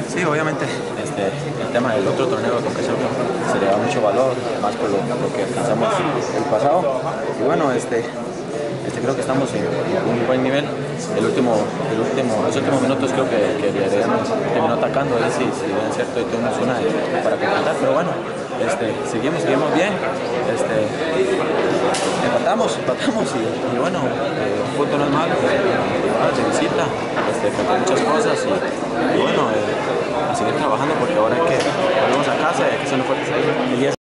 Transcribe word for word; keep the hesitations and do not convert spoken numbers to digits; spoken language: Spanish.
Sí, obviamente este, el tema del otro torneo de Conca Champions se le da mucho valor, más por lo, lo que alcanzamos el pasado. Y bueno, este, este, creo que estamos en un buen nivel. El último, el último, los últimos minutos creo que, que Villarreal terminó atacando, ahí sí, sí, bien cierto, y tuvimos una de, para completar, pero bueno, este, seguimos, seguimos bien. Este, empatamos, empatamos y, y bueno, eh, un punto no es malo, eh, de visita, este, contra muchas cosas y, y bueno, eh, a seguir trabajando porque ahora hay que volvemos a casa y hay que ser fuertes ahí.